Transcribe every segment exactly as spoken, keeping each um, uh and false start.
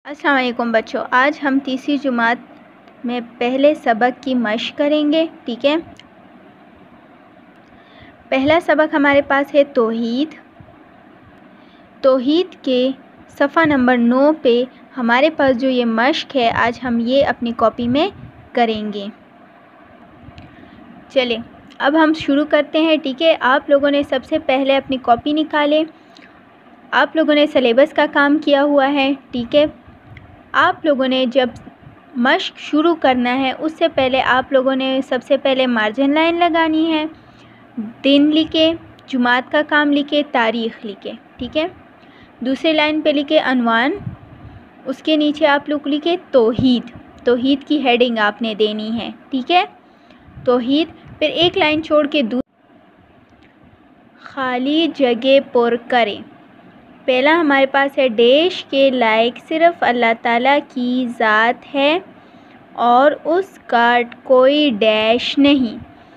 السلام علیکم بچوں، آج ہم تیسری جماعت میں پہلے سبق کی مشق کریں گے. ٹھیک ہے، پہلا سبق ہمارے پاس ہے توحید. توحید کے صفحہ نمبر نو پہ ہمارے پاس جو یہ مشق ہے آج ہم یہ اپنی کاپی میں کریں گے. چلیں اب ہم شروع کرتے ہیں. ٹھیک ہے، آپ لوگوں نے سب سے پہلے اپنی کاپی نکالے. آپ لوگوں نے سلیبس کا کام کیا ہوا ہے. ٹھیک ہے، آپ لوگوں نے جب مشق شروع کرنا ہے اس سے پہلے آپ لوگوں نے سب سے پہلے مارجن لائن لگانی ہے. دن لکھے، جماعت کا کام لکھے، تاریخ لکھے. ٹھیک ہے، دوسرے لائن پہ لکھے عنوان، اس کے نیچے آپ لوگ لکھے توحید. توحید کی ہیڈنگ آپ نے دینی ہے. ٹھیک ہے، توحید. پھر ایک لائن چھوڑ کے دو خالی جگہ پر کریں. پہلا ہمارے پاس ہے ڈیش کے لائق صرف اللہ تعالیٰ کی ذات ہے اور اس کا کوئی ڈیش نہیں.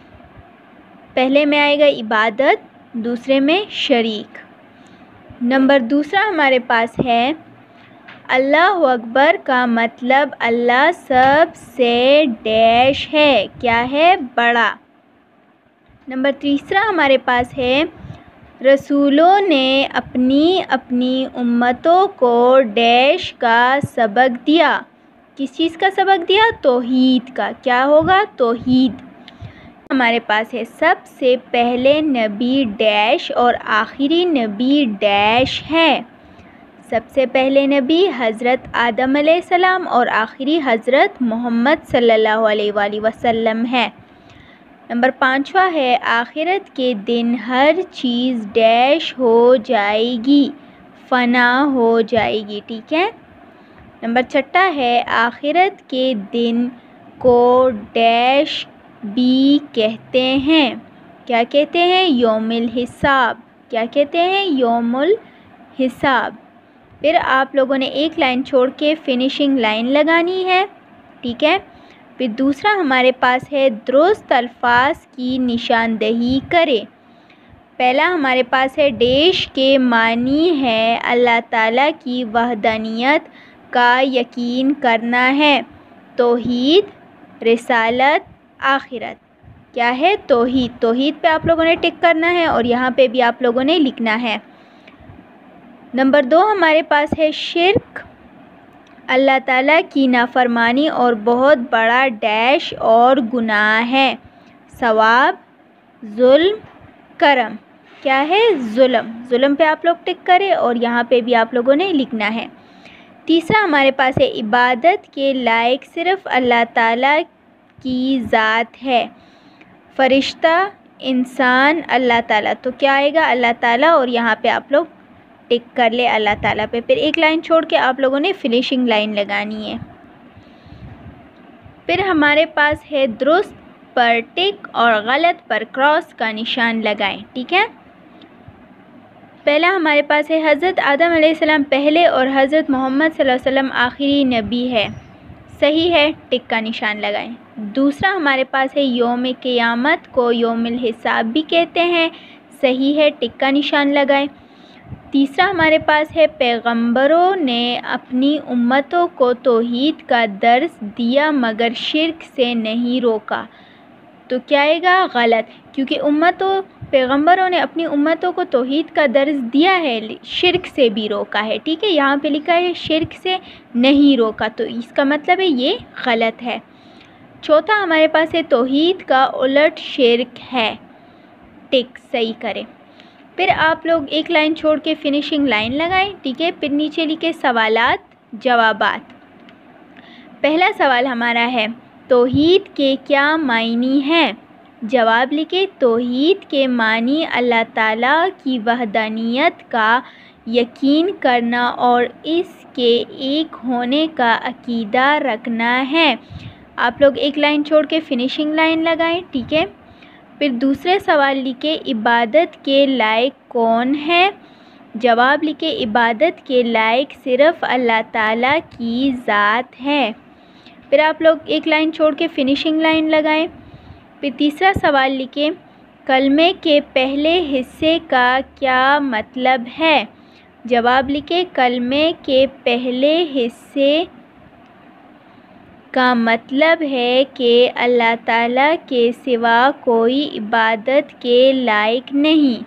پہلے میں آئے گا عبادت، دوسرے میں شریک. نمبر دوسرا ہمارے پاس ہے اللہ اکبر کا مطلب اللہ سب سے ڈیش ہے، کیا ہے؟ بڑا. نمبر تیسرا ہمارے پاس ہے رسولوں نے اپنی اپنی امتوں کو ڈیش کا سبق دیا. کس چیز کا سبق دیا؟ توحید کا. کیا ہوگا؟ توحید. ہمارے پاس ہے سب سے پہلے نبی ڈیش اور آخری نبی ڈیش ہے. سب سے پہلے نبی حضرت آدم علیہ السلام اور آخری حضرت محمد صلی اللہ علیہ وآلہ وسلم ہے. نمبر پانچواں ہے آخرت کے دن ہر چیز ڈیش ہو جائے گی، فنا ہو جائے گی. ٹھیک ہے. نمبر چھٹا ہے آخرت کے دن کو ڈیش بھی کہتے ہیں. کیا کہتے ہیں؟ یوم الحساب. کیا کہتے ہیں؟ یوم الحساب. پھر آپ لوگوں نے ایک لائن چھوڑ کے فنیشنگ لائن لگانی ہے. ٹھیک ہے. پھر دوسرا ہمارے پاس ہے درست الفاظ کی نشاندہی کرے. پہلا ہمارے پاس ہے ڈیش کے معنی ہے اللہ تعالیٰ کی وحدانیت کا یقین کرنا ہے. توحید، رسالت، آخرت. کیا ہے؟ توحید. توحید پہ آپ لوگوں نے ٹک کرنا ہے اور یہاں پہ بھی آپ لوگوں نے لکھنا ہے. نمبر دو ہمارے پاس ہے شرک، اللہ تعالیٰ کی نافرمانی اور بہت بڑا ڈیش اور گناہ ہے. ثواب، ظلم، کرم. کیا ہے؟ ظلم. ظلم پہ آپ لوگ ٹک کریں اور یہاں پہ بھی آپ لوگوں نے لکھنا ہے. تیسرا ہمارے پاس ہے عبادت کے لائق صرف اللہ تعالیٰ کی ذات ہے. فرشتہ، انسان، اللہ تعالیٰ. تو کیا آئے گا؟ اللہ تعالیٰ اور یہاں پہ آپ لوگ ٹک کر لے اللہ تعالیٰ پہ. پھر ایک لائن چھوڑ کے آپ لوگوں نے فنیشنگ لائن لگانی ہے. پھر ہمارے پاس ہے درست پر ٹک اور غلط پر کراس کا نشان لگائیں. ٹھیک ہے. پہلا ہمارے پاس ہے حضرت آدم علیہ السلام پہلے اور حضرت محمد صلی اللہ علیہ وسلم آخری نبی ہے. صحیح ہے، ٹک کا نشان لگائیں. دوسرا ہمارے پاس ہے یوم قیامت کو یوم الحساب بھی کہتے ہیں. صحیح ہے، ٹک کا نشان لگائیں. تیسرا ہمارے پاس ہے پیغمبروں نے اپنی امتوں کو توحید کا درس دیا مگر شرک سے نہیں روکا. تو کیا آئے گا؟ غلط. کیونکہ امتوں پیغمبروں نے اپنی امتوں کو توحید کا درس دیا ہے، شرک سے بھی روکا ہے. ٹھیک ہے، یہاں پہ لکھا ہے شرک سے نہیں روکا، تو اس کا مطلب ہے یہ غلط ہے. چوتھا ہمارے پاس ہے توحید کا الٹ شرک ہے. ٹک صحیح کریں. پھر آپ لوگ ایک لائن چھوڑ کے فنیشنگ لائن لگائیں. ٹھیک ہے. پھر نیچے لکھے سوالات، جوابات. پہلا سوال ہمارا ہے توحید کے کیا معنی ہیں؟ جواب لکھے توحید کے معنی اللہ تعالیٰ کی وحدانیت کا یقین کرنا اور اس کے ایک ہونے کا عقیدہ رکھنا ہے. آپ لوگ ایک لائن چھوڑ کے فنیشنگ لائن لگائیں. ٹھیک ہے. پھر دوسرے سوال لکھے عبادت کے لائق کون ہے؟ جواب لکھے عبادت کے لائق صرف اللہ تعالیٰ کی ذات ہے. پھر آپ لوگ ایک لائن چھوڑ کے فنیشنگ لائن لگائیں. پھر تیسرا سوال لکھیں کلمے کے پہلے حصے کا کیا مطلب ہے؟ جواب لکھیں کلمے کے پہلے حصے کا مطلب ہے کہ اللہ تعالیٰ کے سوا کوئی عبادت کے لائق نہیں۔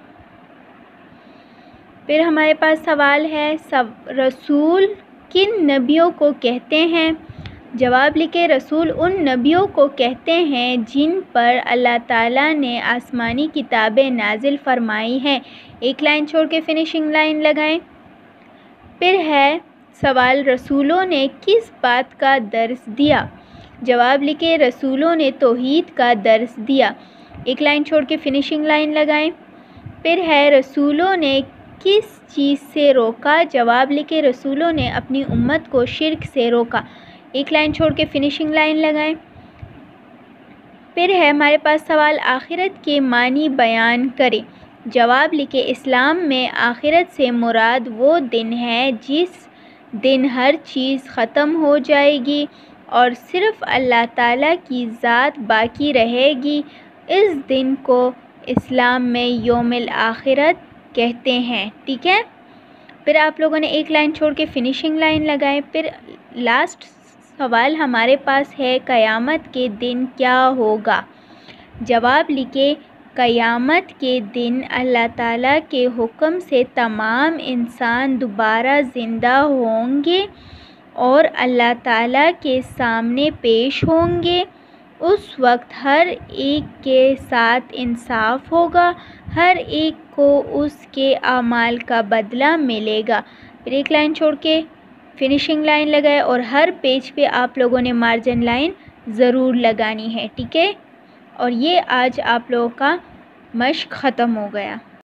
پھر ہمارے پاس سوال ہے رسول کن نبیوں کو کہتے ہیں؟ جواب لکھیں رسول ان نبیوں کو کہتے ہیں جن پر اللہ تعالیٰ نے آسمانی کتابیں نازل فرمائی ہیں۔ ایک لائن چھوڑ کے فنشنگ لائن لگائیں۔ پھر ہے سوال رسولوں نے کس بات کا درس دیا؟ جواب لکھیں رسولوں نے توحید کا درس دیا۔ ایک لائن چھوڑ کے فنشنگ لائن لگائیں۔ پھر ہے رسولوں نے کس چیز سے روکا؟ جواب لکھیں رسولوں نے اپنی امت کو شرک سے روکا۔ ایک لائن چھوڑ کے فنشنگ لائن لگائیں۔ پھر ہے ہمارے پاس سوال آخرت کے معنی بیان کریں۔ جواب لکھیں اسلام میں آخرت سے مراد وہ دن ہے جس دن ہر چیز ختم ہو جائے گی اور صرف اللہ تعالیٰ کی ذات باقی رہے گی۔ اس دن کو اسلام میں یوم الآخرت کہتے ہیں، ٹھیک ہے۔ پھر آپ لوگوں نے ایک لائن چھوڑ کے فنشنگ لائن لگائیں۔ پھر لاسٹ سوال ہمارے پاس ہے قیامت کے دن کیا ہوگا؟ جواب لکھیں قیامت کے دن اللہ تعالیٰ کے حکم سے تمام انسان دوبارہ زندہ ہوں گے اور اللہ تعالیٰ کے سامنے پیش ہوں گے۔ اس وقت ہر ایک کے ساتھ انصاف ہوگا، ہر ایک کو اس کے اعمال کا بدلہ ملے گا۔ پھر ایک لائن چھوڑ کے فنشنگ لائن لگائے اور ہر پیج پہ آپ لوگوں نے مارجن لائن ضرور لگانی ہے، ٹھیک ہے۔ اور یہ آج آپ لوگوں کا مشق ختم ہو گیا۔